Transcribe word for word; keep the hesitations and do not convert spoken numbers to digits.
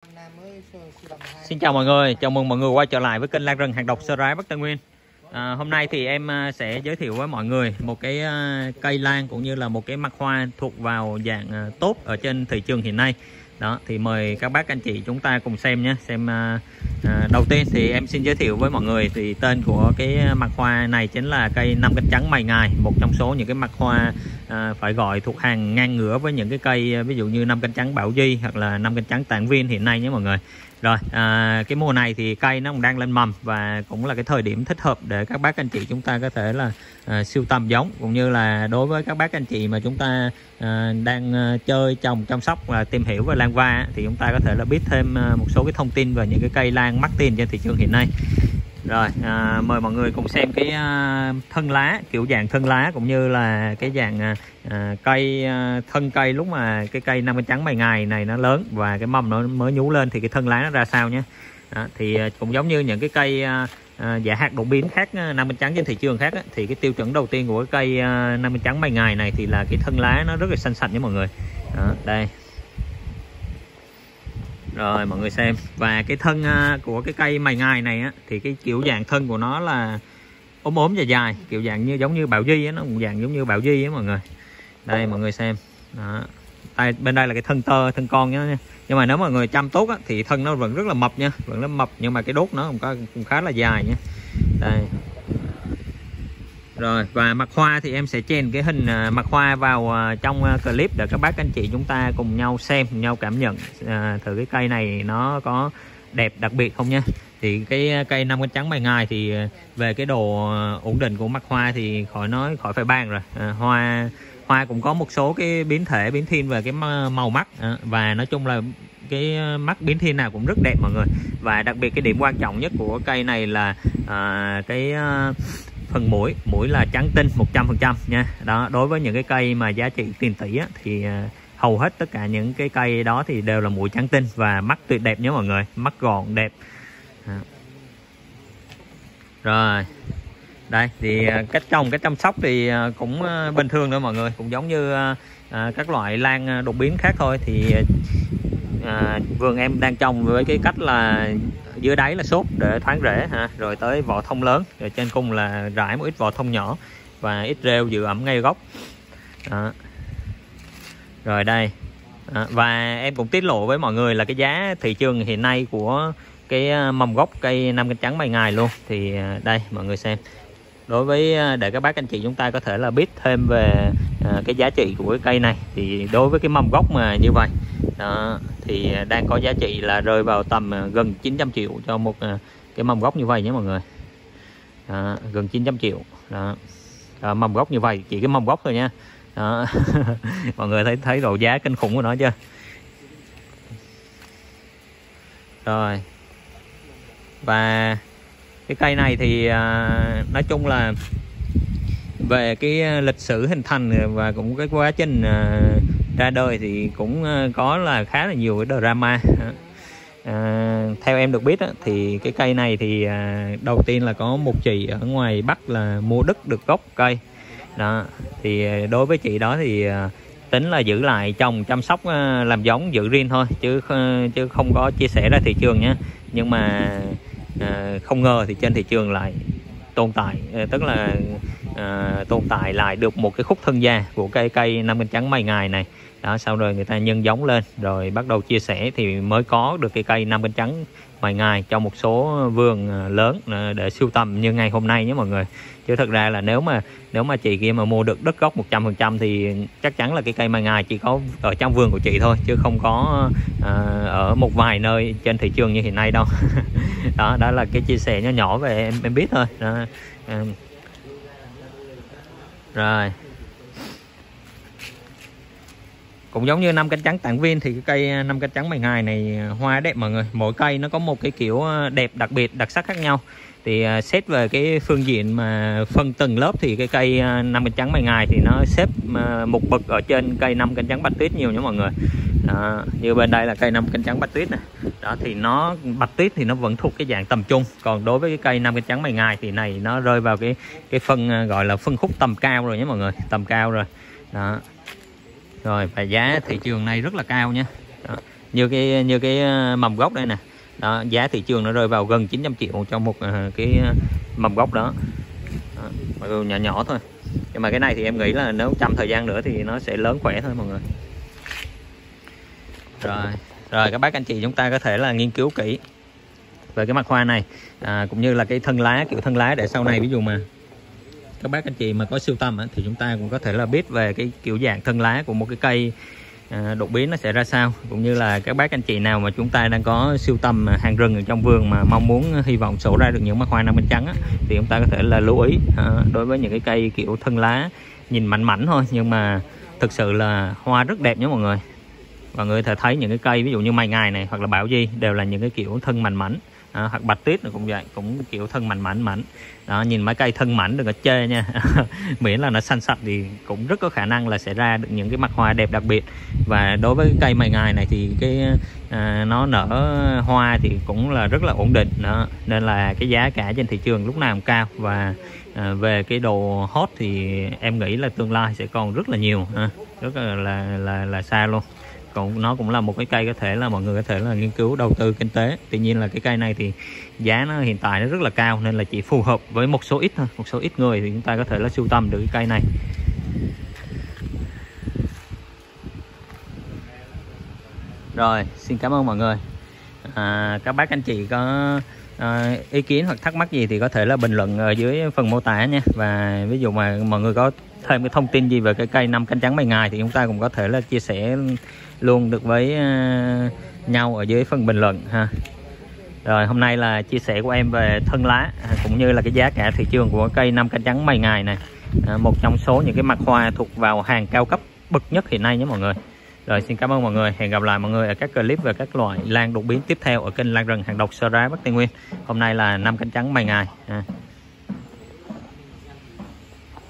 Xin chào mọi người, chào mừng mọi người quay trở lại với kênh Lan Rừng Hàng Độc Sơ Rái Bắc Tây Nguyên. à, Hôm nay thì em sẽ giới thiệu với mọi người một cái cây lan cũng như là một cái mặt hoa thuộc vào dạng tốt ở trên thị trường hiện nay. Đó, thì mời các bác anh chị chúng ta cùng xem nhé. Xem à, đầu tiên thì em xin giới thiệu với mọi người thì tên của cái mặt hoa này chính là cây năm cánh trắng mày ngài, một trong số những cái mặt hoa à, phải gọi thuộc hàng ngang ngửa với những cái cây ví dụ như năm cánh trắng Bảo Duy hoặc là năm cánh trắng Tản Viên hiện nay nhé mọi người. Rồi à, cái mùa này thì cây nó cũng đang lên mầm và cũng là cái thời điểm thích hợp để các bác anh chị chúng ta có thể là à, sưu tầm giống, cũng như là đối với các bác anh chị mà chúng ta à, đang à, chơi trồng chăm sóc và tìm hiểu về lan va thì chúng ta có thể là biết thêm à, một số cái thông tin về những cái cây lan mắc tiền trên thị trường hiện nay. Rồi à, mời mọi người cùng xem cái à, thân lá, kiểu dạng thân lá cũng như là cái dạng à, à, cây à, thân cây lúc mà cái cây năm cánh trắng mày ngài này nó lớn và cái mầm nó mới nhú lên thì cái thân lá nó ra sao nhé. Đó, thì à, cũng giống như những cái cây à, à, giả hạt đột biến khác năm cánh trắng trên thị trường khác á, thì cái tiêu chuẩn đầu tiên của cái cây à, năm cánh trắng mày ngài này thì là cái thân lá nó rất là xanh sạch nha mọi người. Đó, đây. Rồi mọi người xem, và cái thân của cái cây mày ngài này á, thì cái kiểu dạng thân của nó là ốm ốm dài dài, kiểu dạng như giống như Bảo Duy á, nó cũng dạng giống như Bảo Duy á mọi người. Đây mọi người xem. Đó. Đây, bên đây là cái thân tơ, thân con nhá. Nhưng mà nếu mà người chăm tốt á, thì thân nó vẫn rất là mập nha, vẫn rất mập, nhưng mà cái đốt nó cũng, có, cũng khá là dài nha. Đây. Rồi, và mặt hoa thì em sẽ chèn cái hình mặt hoa vào trong clip để các bác anh chị chúng ta cùng nhau xem, cùng nhau cảm nhận à, thử cái cây này nó có đẹp đặc biệt không nha. Thì cái cây năm cánh trắng mày ngài thì về cái độ ổn định của mặt hoa thì khỏi nói khỏi phải bàn rồi. À, hoa hoa cũng có một số cái biến thể biến thiên về cái màu mắt à, và nói chung là cái mắt biến thiên nào cũng rất đẹp mọi người. Và đặc biệt cái điểm quan trọng nhất của cây này là à, cái à, phần mũi, mũi là trắng tinh một trăm phần trăm nha. Đó, đối với những cái cây mà giá trị tiền tỷ á, thì uh, hầu hết tất cả những cái cây đó thì đều là mũi trắng tinh và mắt tuyệt đẹp nhé mọi người, mắt gọn đẹp. À. Rồi đây thì uh, cách trồng, cách chăm sóc thì uh, cũng uh, bình thường thôi mọi người, cũng giống như uh, uh, các loại lan đột biến khác thôi. Thì uh, vườn em đang trồng với cái cách là dưới đáy là xốp để thoáng rễ ha, rồi tới vỏ thông lớn, rồi trên cùng là rải một ít vỏ thông nhỏ và ít rêu giữ ẩm ngay gốc. Đó. Rồi đây à, và em cũng tiết lộ với mọi người là cái giá thị trường hiện nay của cái mầm gốc cây năm cánh trắng mày ngài luôn. Thì đây mọi người xem, đối với để các bác anh chị chúng ta có thể là biết thêm về à, cái giá trị của cái cây này, thì đối với cái mầm gốc mà như vậy đó, thì đang có giá trị là rơi vào tầm gần chín trăm triệu cho một cái mầm gốc như vậy nhé mọi người. Đó, gần chín trăm triệu đó. À, mầm gốc như vậy, chỉ cái mầm gốc thôi nha. Đó. Mọi người thấy thấy độ giá kinh khủng của nó chưa. Rồi, và cái cây này thì à, nói chung là về cái lịch sử hình thành và cũng cái quá trình à, ra đời thì cũng có là khá là nhiều cái drama. À, theo em được biết á, thì cái cây này thì à, đầu tiên là có một chị ở ngoài Bắc là mua đất được gốc cây đó. Thì đối với chị đó thì à, tính là giữ lại trồng chăm sóc à, làm giống giữ riêng thôi, chứ chứ không có chia sẻ ra thị trường nhé. Nhưng mà à, không ngờ thì trên thị trường lại tồn tại, tức là à, tồn tại lại được một cái khúc thân già của cây cây năm cánh trắng mày ngài này. Đó, sau rồi người ta nhân giống lên rồi bắt đầu chia sẻ thì mới có được cái cây năm cánh trắng mày ngài cho một số vườn lớn để sưu tầm như ngày hôm nay nhé mọi người. Chứ thật ra là nếu mà nếu mà chị kia mà mua được đất gốc một trăm phần trăm thì chắc chắn là cái cây mày ngài chỉ có ở trong vườn của chị thôi, chứ không có à, ở một vài nơi trên thị trường như hiện nay đâu. Đó, đó là cái chia sẻ nhỏ nhỏ về em em biết thôi. Đó. À. Rồi, cũng giống như năm cánh trắng Tản Viên thì cái cây năm cánh trắng mày ngài này hoa đẹp mọi người. Mỗi cây nó có một cái kiểu đẹp đặc biệt, đặc sắc khác nhau. Thì uh, xét về cái phương diện mà phân từng lớp thì cái cây uh, năm cánh trắng mày ngài thì nó xếp uh, một bậc ở trên cây năm cánh trắng Bạch Tuyết nhiều nha mọi người. Đó, như bên đây là cây năm cánh trắng Bạch Tuyết này. Đó thì nó Bạch Tuyết thì nó vẫn thuộc cái dạng tầm trung, còn đối với cái cây năm cánh trắng mày ngài thì này nó rơi vào cái cái phân uh, gọi là phân khúc tầm cao rồi nhé mọi người, tầm cao rồi. Đó. Rồi và giá thị trường này rất là cao nha. Đó. như cái như cái mầm gốc đây nè. Đó, giá thị trường nó rơi vào gần chín trăm triệu cho một cái mầm gốc đó. Đó, nhỏ nhỏ thôi. Nhưng mà cái này thì em nghĩ là nếu chăm thời gian nữa thì nó sẽ lớn khỏe thôi mọi người. Rồi, rồi các bác anh chị chúng ta có thể là nghiên cứu kỹ về cái mặt hoa này, à, cũng như là cái thân lá, kiểu thân lá, để sau này ví dụ mà các bác anh chị mà có sưu tầm á, thì chúng ta cũng có thể là biết về cái kiểu dạng thân lá của một cái cây à, đột biến nó sẽ ra sao, cũng như là các bác anh chị nào mà chúng ta đang có sưu tầm hàng rừng ở trong vườn mà mong muốn hy vọng sổ ra được những mặt hoa nam bên trắng á, thì chúng ta có thể là lưu ý à, đối với những cái cây kiểu thân lá nhìn mảnh mảnh thôi nhưng mà thực sự là hoa rất đẹp nhé mọi người. Và người ta thấy những cái cây ví dụ như mày ngài này hoặc là bảo di đều là những cái kiểu thân mảnh mảnh. À, hoặc bạch tuyết cũng vậy, cũng kiểu thân mảnh mảnh mảnh đó, nhìn mấy cây thân mảnh đừng có chê nha. Miễn là nó xanh sạch thì cũng rất có khả năng là sẽ ra được những cái mặt hoa đẹp đặc biệt. Và đối với cái cây mày ngài này thì cái à, nó nở hoa thì cũng là rất là ổn định đó, nên là cái giá cả trên thị trường lúc nào cũng cao. Và à, về cái đồ hot thì em nghĩ là tương lai sẽ còn rất là nhiều, à, rất là là là, là xa luôn. Còn nó cũng là một cái cây có thể là mọi người có thể là nghiên cứu đầu tư kinh tế. Tuy nhiên là cái cây này thì giá nó hiện tại nó rất là cao nên là chỉ phù hợp với một số ít thôi, một số ít người thì chúng ta có thể là sưu tầm được cái cây này. Rồi, xin cảm ơn mọi người. À, các bác anh chị có à, ý kiến hoặc thắc mắc gì thì có thể là bình luận ở dưới phần mô tả nha. Và ví dụ mà mọi người có thêm cái thông tin gì về cái cây năm cánh trắng mày ngài thì chúng ta cũng có thể là chia sẻ luôn được với uh, nhau ở dưới phần bình luận ha. Rồi, hôm nay là chia sẻ của em về thân lá cũng như là cái giá cả thị trường của cây năm cánh trắng mày ngài này, à, một trong số những cái mặt hoa thuộc vào hàng cao cấp bậc nhất hiện nay nhé mọi người. Rồi, xin cảm ơn mọi người. Hẹn gặp lại mọi người ở các clip về các loại lan đột biến tiếp theo ở kênh Lan Rừng Hàng Độc Sơ Rá Bắc Tây Nguyên. Hôm nay là năm cánh trắng mày ngài. À.